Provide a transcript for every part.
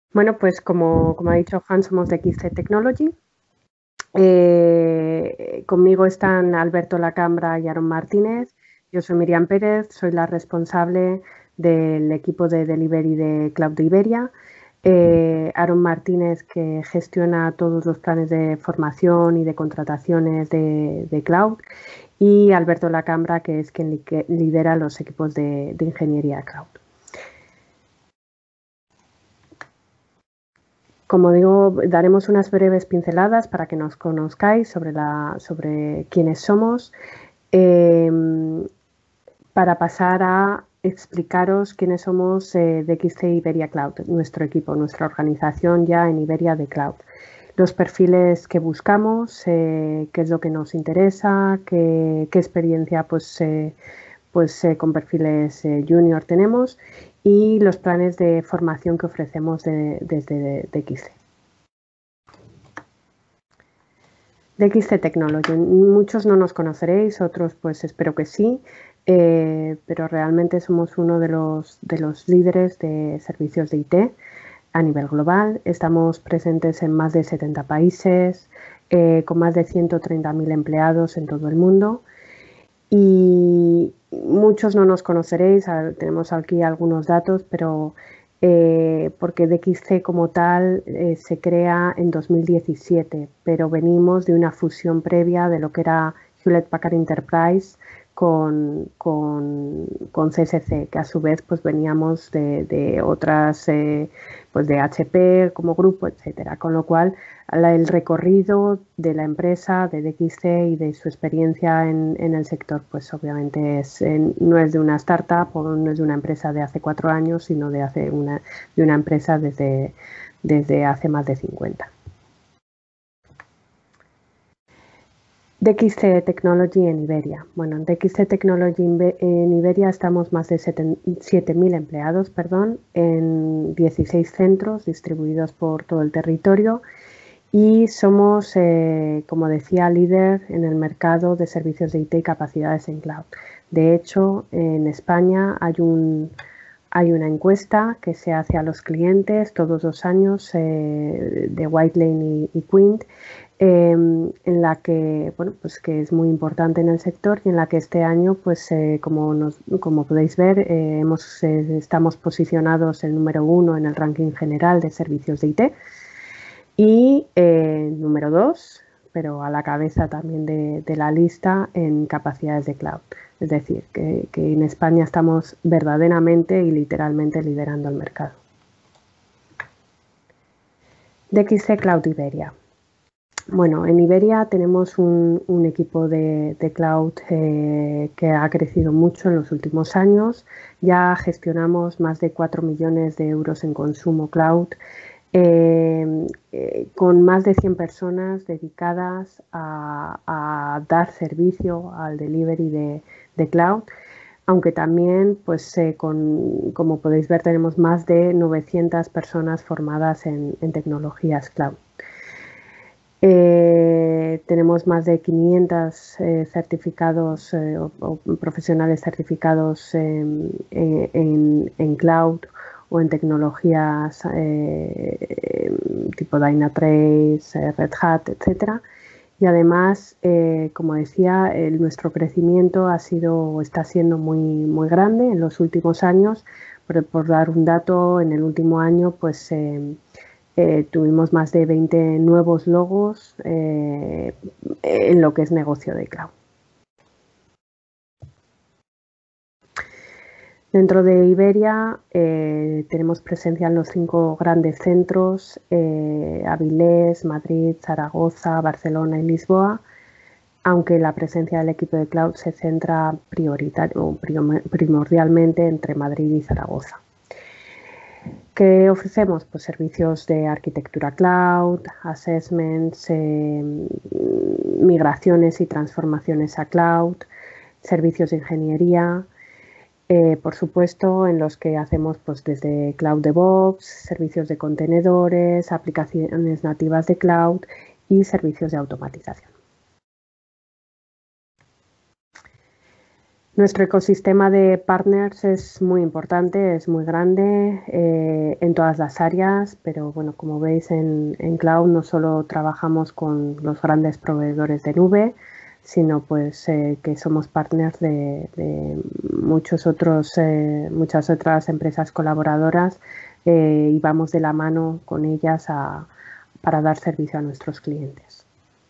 Bueno, pues como ha dicho Juan, somos de XC Technology. Conmigo están Alberto Lacambra y Aaron Martínez. Yo soy Miriam Pérez, soy la responsable del equipo de delivery de Cloud de Iberia. Aaron Martínez, que gestiona todos los planes de formación y de contrataciones de Cloud. Y Alberto Lacambra, que es quien lidera los equipos de ingeniería Cloud. Como digo, daremos unas breves pinceladas para que nos conozcáis sobre quiénes somos, para pasar a explicaros quiénes somos de XC Iberia Cloud, nuestro equipo, nuestra organización ya en Iberia de Cloud. Los perfiles que buscamos, qué es lo que nos interesa, qué experiencia con perfiles junior tenemos y los planes de formación que ofrecemos desde DXC. DXC Technology. Muchos no nos conoceréis, otros pues espero que sí, pero realmente somos uno de los líderes de servicios de IT a nivel global. Estamos presentes en más de 70 países, con más de 130.000 empleados en todo el mundo. Y muchos no nos conoceréis, tenemos aquí algunos datos, pero porque DXC como tal se crea en 2017, pero venimos de una fusión previa de lo que era Hewlett Packard Enterprise con CSC, que a su vez pues veníamos de otras, pues de HP como grupo, etcétera, con lo cual el recorrido de la empresa, de DXC y de su experiencia en el sector, pues obviamente no es de una startup o no es de una empresa de hace 4 años, sino de una empresa desde hace más de 50. DXC Technology en Iberia. Bueno, en DXC Technology en Iberia estamos más de 7.000 empleados, en 16 centros distribuidos por todo el territorio. Y somos, como decía, líder en el mercado de servicios de IT y capacidades en cloud. De hecho, en España hay una encuesta que se hace a los clientes todos los años de Whitelane y Quint, en la que, bueno, pues que es muy importante en el sector y en la que este año, pues como podéis ver, estamos posicionados el número 1 en el ranking general de servicios de IT. Y número 2, pero a la cabeza también de la lista en capacidades de cloud. Es decir, que en España estamos verdaderamente y literalmente liderando el mercado. DXC Cloud Iberia. Bueno, en Iberia tenemos un equipo de cloud que ha crecido mucho en los últimos años. Ya gestionamos más de 4 millones de euros en consumo cloud, con más de 100 personas dedicadas a dar servicio al delivery de cloud, aunque también, pues, como podéis ver, tenemos más de 900 personas formadas en tecnologías cloud. Tenemos más de 500 certificados o profesionales certificados en cloud o en tecnologías tipo Dynatrace, Red Hat, etcétera. Y además, como decía, nuestro crecimiento está siendo muy grande en los últimos años. Por dar un dato, en el último año, pues tuvimos más de 20 nuevos logos en lo que es negocio de cloud. Dentro de Iberia tenemos presencia en los 5 grandes centros, Avilés, Madrid, Zaragoza, Barcelona y Lisboa, aunque la presencia del equipo de cloud se centra primordialmente entre Madrid y Zaragoza. ¿Qué ofrecemos? Pues servicios de arquitectura cloud, assessments, migraciones y transformaciones a cloud, servicios de ingeniería, por supuesto, en los que hacemos pues desde Cloud DevOps, servicios de contenedores, aplicaciones nativas de cloud y servicios de automatización. Nuestro ecosistema de partners es muy importante, es muy grande en todas las áreas, pero bueno, como veis en Cloud no solo trabajamos con los grandes proveedores de nube, sino pues que somos partners de muchas otras empresas colaboradoras y vamos de la mano con ellas para dar servicio a nuestros clientes.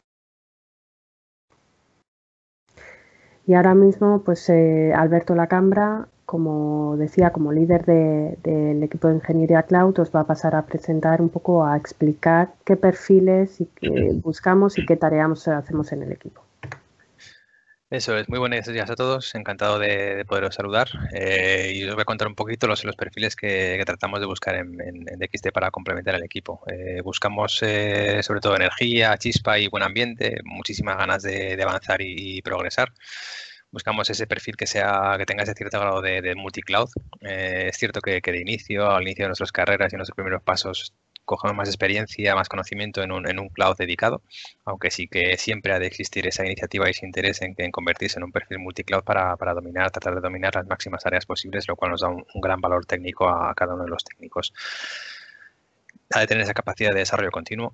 Y ahora mismo, pues Alberto Lacambra, como decía, como líder del equipo de Ingeniería Cloud, os va a pasar a presentar un poco, a explicar qué perfiles buscamos y qué tareas hacemos en el equipo. Eso es, muy buenos días a todos, encantado de poderos saludar y os voy a contar un poquito los perfiles que tratamos de buscar en DXT para complementar el equipo. Buscamos sobre todo energía, chispa y buen ambiente, muchísimas ganas de avanzar y progresar. Buscamos ese perfil que tenga ese cierto grado de multicloud. Es cierto que al inicio de nuestras carreras y en nuestros primeros pasos cogemos más experiencia, más conocimiento en un cloud dedicado, aunque sí que siempre ha de existir esa iniciativa y ese interés en convertirse en un perfil multicloud para tratar de dominar las máximas áreas posibles, lo cual nos da un gran valor técnico a cada uno de los técnicos. Ha de tener esa capacidad de desarrollo continuo.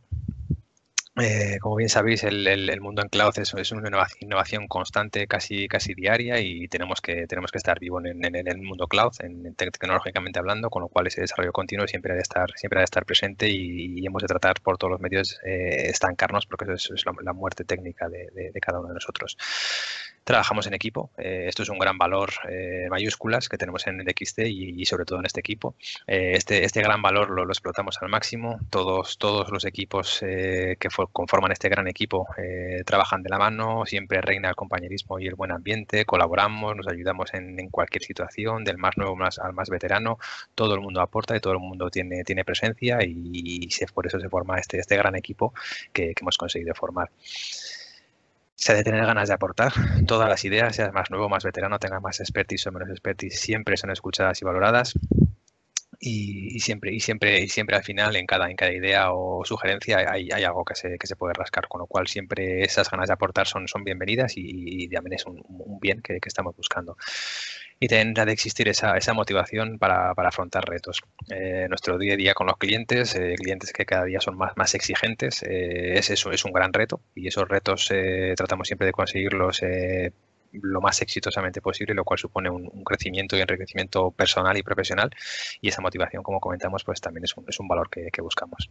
Como bien sabéis, el mundo en cloud es una innovación constante, casi diaria, y tenemos que estar vivo en el mundo cloud, tecnológicamente hablando, con lo cual ese desarrollo continuo siempre ha de estar presente y hemos de tratar por todos los medios estancarnos, porque eso es la muerte técnica de cada uno de nosotros. Trabajamos en equipo, esto es un gran valor en mayúsculas que tenemos en el DXT y sobre todo en este equipo. Este gran valor lo explotamos al máximo. Todos los equipos que conforman este gran equipo trabajan de la mano, siempre reina el compañerismo y el buen ambiente, colaboramos, nos ayudamos en cualquier situación, del más nuevo al más veterano, todo el mundo aporta y todo el mundo tiene presencia y por eso se forma este gran equipo que hemos conseguido formar. Se ha de tener ganas de aportar. Todas las ideas, seas más nuevo, más veterano, tengas más expertise o menos expertise, siempre son escuchadas y valoradas. Y siempre al final en cada idea o sugerencia hay algo que se puede rascar, con lo cual siempre esas ganas de aportar son bienvenidas y también es un bien que estamos buscando. Y tendrá de existir esa motivación para afrontar retos. Nuestro día a día con los clientes que cada día son más exigentes, es un gran reto y esos retos tratamos siempre de conseguirlos lo más exitosamente posible, lo cual supone un crecimiento y enriquecimiento personal y profesional, y esa motivación, como comentamos, pues también es un valor que buscamos.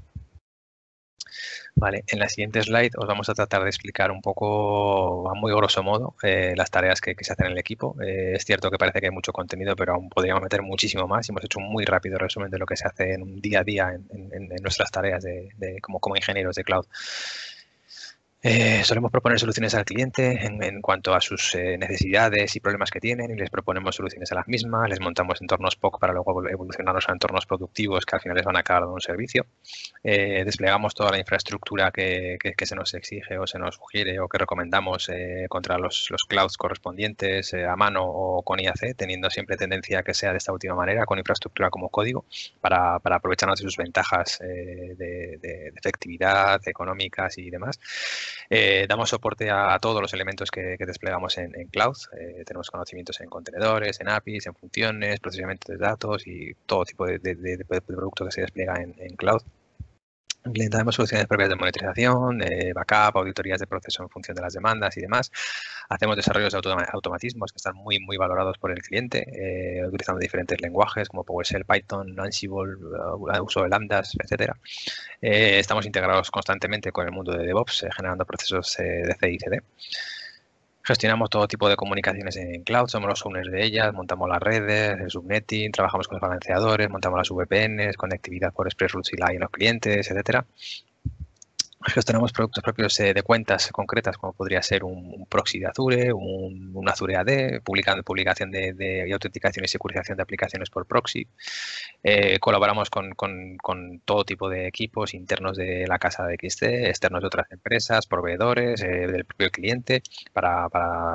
Vale, en la siguiente slide os vamos a tratar de explicar un poco, a muy grosso modo, las tareas que se hacen en el equipo. Es cierto que parece que hay mucho contenido, pero aún podríamos meter muchísimo más y hemos hecho un muy rápido resumen de lo que se hace en un día a día en nuestras tareas como ingenieros de cloud. Solemos proponer soluciones al cliente en cuanto a sus necesidades y problemas que tienen y les proponemos soluciones a las mismas, les montamos entornos POC para luego evolucionarlos a entornos productivos que al final les van a acabar dando un servicio. Desplegamos toda la infraestructura que se nos exige o se nos sugiere o que recomendamos contra los clouds correspondientes a mano o con IAC, teniendo siempre tendencia a que sea de esta última manera, con infraestructura como código, para aprovecharnos de sus ventajas de efectividad, económicas y demás. Damos soporte a todos los elementos que desplegamos en cloud. Tenemos conocimientos en contenedores, en APIs, en funciones, procesamiento de datos y todo tipo de producto que se despliega en cloud. Implementamos soluciones propias de monitorización, backup, auditorías de proceso en función de las demandas y demás. Hacemos desarrollos de automatismos que están muy valorados por el cliente, utilizando diferentes lenguajes como PowerShell, Python, Ansible, uso de lambdas, etcétera. Estamos integrados constantemente con el mundo de DevOps, generando procesos de CI y CD. Gestionamos todo tipo de comunicaciones en cloud, somos los owners de ellas, montamos las redes, el subnetting, trabajamos con los balanceadores, montamos las VPNs, conectividad por ExpressRoutes y LAN en los clientes, etcétera. Gestionamos productos propios de cuentas concretas, como podría ser un proxy de Azure, un Azure AD, publicación y autenticación y securización de aplicaciones por proxy. Colaboramos con todo tipo de equipos internos de la casa de XT, externos de otras empresas, proveedores, del propio cliente, para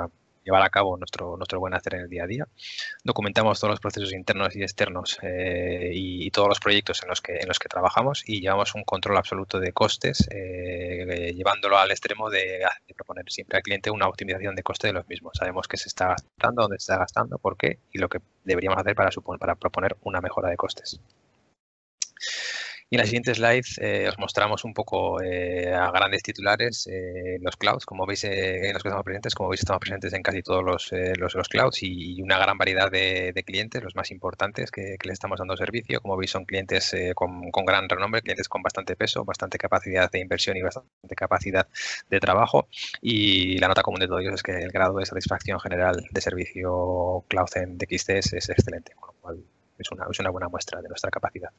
llevar a cabo nuestro buen hacer en el día a día. Documentamos todos los procesos internos y externos y todos los proyectos en los que trabajamos, y llevamos un control absoluto de costes, llevándolo al extremo de proponer siempre al cliente una optimización de coste de los mismos. Sabemos qué se está gastando, dónde se está gastando, por qué y lo que deberíamos hacer para proponer una mejora de costes. Y en la siguiente slide os mostramos un poco a grandes titulares los clouds. Como veis, en los que estamos presentes, estamos presentes en casi todos los clouds y una gran variedad de clientes, los más importantes que les estamos dando servicio. Como veis, son clientes con gran renombre, clientes con bastante peso, bastante capacidad de inversión y bastante capacidad de trabajo. Y la nota común de todos ellos es que el grado de satisfacción general de servicio cloud en DXC es excelente, con lo cual es una buena muestra de nuestra capacidad.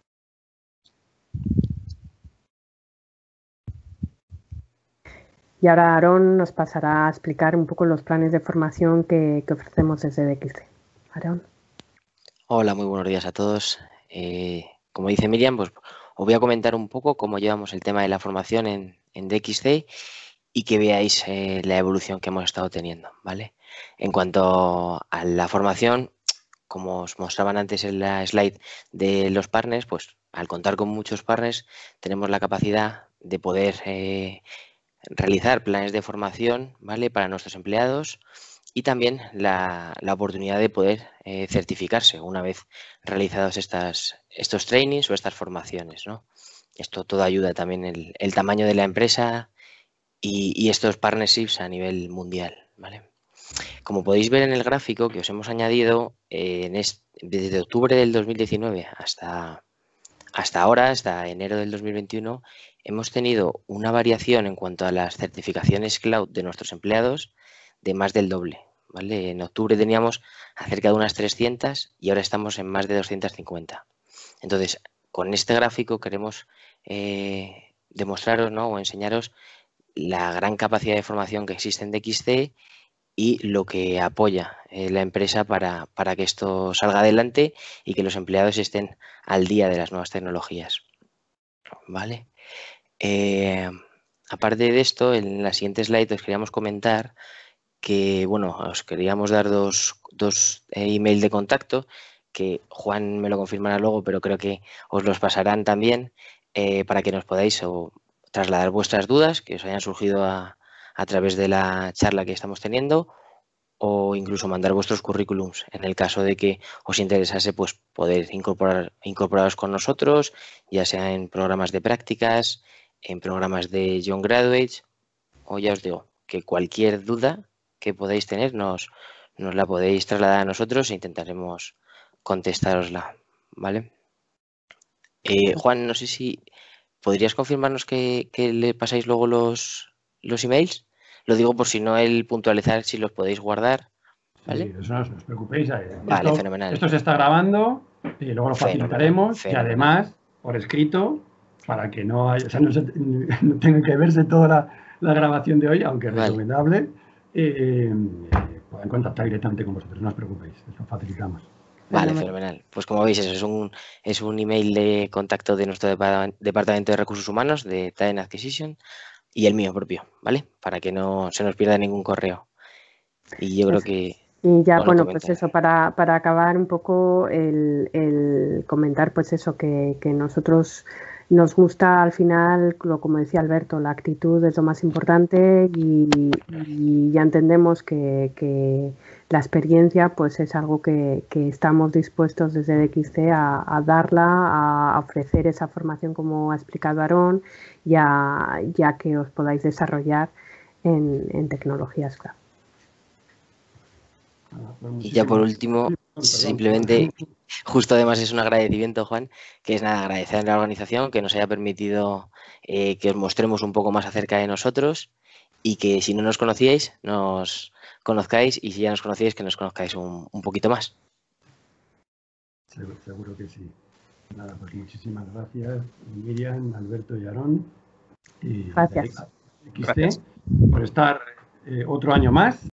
Y ahora Aarón nos pasará a explicar un poco los planes de formación que ofrecemos desde DXC. Aarón. Hola, muy buenos días a todos. Como dice Miriam, pues os voy a comentar un poco cómo llevamos el tema de la formación en DXC y que veáis la evolución que hemos estado teniendo, ¿vale? En cuanto a la formación, como os mostraban antes en la slide de los partners, pues al contar con muchos partners tenemos la capacidad de poder realizar planes de formación, ¿vale?, para nuestros empleados, y también la oportunidad de poder certificarse una vez realizados estos trainings o estas formaciones, ¿no? Esto todo ayuda también el tamaño de la empresa y estos partnerships a nivel mundial, ¿vale? Como podéis ver en el gráfico que os hemos añadido, desde octubre del 2019 hasta ahora, hasta enero del 2021, hemos tenido una variación en cuanto a las certificaciones cloud de nuestros empleados de más del doble, ¿vale? En octubre teníamos cerca de unas 300 y ahora estamos en más de 250. Entonces, con este gráfico queremos demostraros, ¿no?, o enseñaros la gran capacidad de formación que existe en DXC y lo que apoya la empresa para que esto salga adelante y que los empleados estén al día de las nuevas tecnologías, ¿vale? Aparte de esto, en la siguiente slide os queríamos comentar que, bueno, os queríamos dar dos emails de contacto, que Juan me lo confirmará luego, pero creo que os los pasarán también para que nos podáis trasladar vuestras dudas que os hayan surgido a través de la charla que estamos teniendo, o incluso mandar vuestros currículums en el caso de que os interesase, pues poder incorporaros con nosotros, ya sea en programas de prácticas, en programas de Young Graduates, o ya os digo que cualquier duda que podáis tener nos la podéis trasladar a nosotros e intentaremos contestarosla, ¿vale? Juan, no sé si podrías confirmarnos que le pasáis luego los emails. Lo digo por si no el puntualizar si los podéis guardar, ¿vale? Sí, eso no os preocupéis. Vale, fenomenal. Esto se está grabando y luego lo facilitaremos. Fenomenal. Y además, por escrito, para que no haya, o sea, no tenga que verse toda la grabación de hoy, aunque es recomendable, pueden contactar directamente con vosotros, no os preocupéis, lo facilitamos. Vale, fenomenal. Pues como veis, eso es un email de contacto de nuestro Departamento de Recursos Humanos, de Talent Acquisition, y el mío propio, ¿vale? Para que no se nos pierda ningún correo. Y yo creo que... Y ya, bueno, pues eso, para acabar un poco el comentar, pues eso, que nosotros nos gusta al final, como decía Alberto, la actitud es lo más importante y ya entendemos que la experiencia pues es algo que estamos dispuestos desde DXC a darla, a ofrecer esa formación como ha explicado Aarón, ya que os podáis desarrollar en tecnologías cloud. Y ya por último, simplemente, justo además es un agradecimiento, Juan, que es nada, agradecer a la organización que nos haya permitido que os mostremos un poco más acerca de nosotros y que si no nos conocíais, nos conozcáis, y si ya nos conocíais, que nos conozcáis un poquito más. Seguro que sí. Nada, pues muchísimas gracias, Miriam, Alberto y Aarón. Y gracias. Por estar otro año más